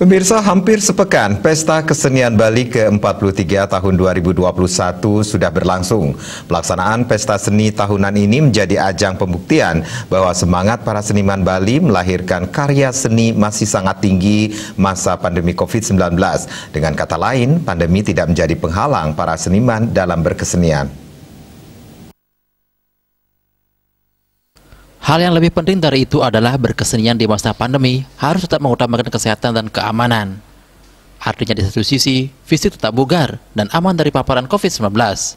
Pemirsa, hampir sepekan Pesta Kesenian Bali ke-43 tahun 2021 sudah berlangsung. Pelaksanaan pesta seni tahunan ini menjadi ajang pembuktian bahwa semangat para seniman Bali melahirkan karya seni masih sangat tinggi masa pandemi COVID-19. Dengan kata lain, pandemi tidak menjadi penghalang para seniman dalam berkesenian. Hal yang lebih penting dari itu adalah berkesenian di masa pandemi harus tetap mengutamakan kesehatan dan keamanan. Artinya di satu sisi, fisik tetap bugar dan aman dari paparan COVID-19.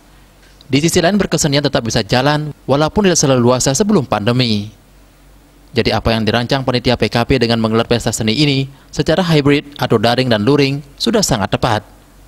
Di sisi lain, berkesenian tetap bisa jalan walaupun tidak seleluasa sebelum pandemi. Jadi apa yang dirancang panitia PKP dengan menggelar pesta seni ini secara hybrid atau daring dan luring sudah sangat tepat.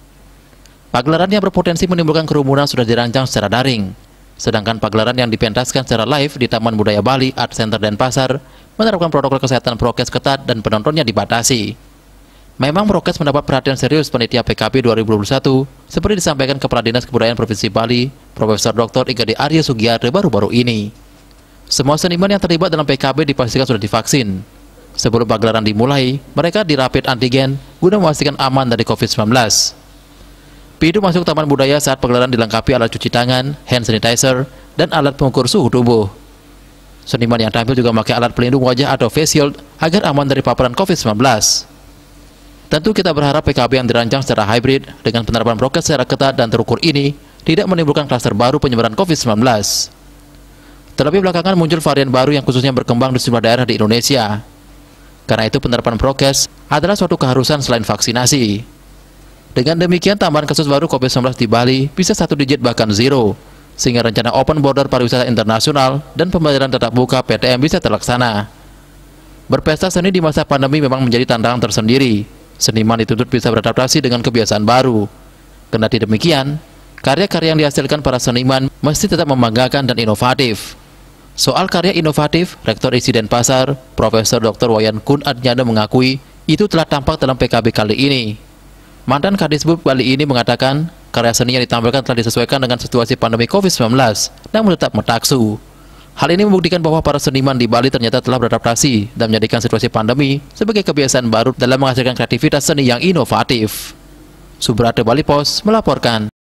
Pagelaran yang berpotensi menimbulkan kerumunan sudah dirancang secara daring. Sedangkan pagelaran yang dipentaskan secara live di Taman Budaya Bali Art Center Denpasar menerapkan protokol kesehatan prokes ketat dan penontonnya dibatasi. Memang prokes mendapat perhatian serius panitia PKP 2021 seperti disampaikan Kepala Dinas Kebudayaan Provinsi Bali, Profesor Dr. Igede Arya Sugiyarto baru-baru ini. Semua seniman yang terlibat dalam PKP dipastikan sudah divaksin. Sebelum pagelaran dimulai, mereka di rapid antigen guna memastikan aman dari COVID-19. Pintu masuk Taman Budaya saat pagelaran dilengkapi alat cuci tangan, hand sanitizer, dan alat pengukur suhu tubuh. Seniman yang tampil juga memakai alat pelindung wajah atau face shield agar aman dari paparan COVID-19. Tentu kita berharap PKP yang dirancang secara hybrid dengan penerapan prokes secara ketat dan terukur ini tidak menimbulkan klaster baru penyebaran COVID-19. Terlebih belakangan muncul varian baru yang khususnya berkembang di sejumlah daerah di Indonesia. Karena itu penerapan prokes adalah suatu keharusan selain vaksinasi. Dengan demikian, tambahan kasus baru COVID-19 di Bali bisa 1 digit bahkan zero, sehingga rencana open border pariwisata internasional dan pembelajaran tatap muka PTM bisa terlaksana. Berpesta seni di masa pandemi memang menjadi tantangan tersendiri. Seniman dituntut bisa beradaptasi dengan kebiasaan baru. Kendati demikian, karya-karya yang dihasilkan para seniman mesti tetap membanggakan dan inovatif. Soal karya inovatif, Rektor ISI Denpasar, Profesor Dr. Wayan Kun Adnyana mengakui itu telah tampak dalam PKB kali ini. Mantan Kadisbud Bali ini mengatakan karya seni yang ditampilkan telah disesuaikan dengan situasi pandemi COVID-19, namun tetap metaksu. Hal ini membuktikan bahwa para seniman di Bali ternyata telah beradaptasi dan menjadikan situasi pandemi sebagai kebiasaan baru dalam menghasilkan kreativitas seni yang inovatif. Subrata Bali Pos melaporkan.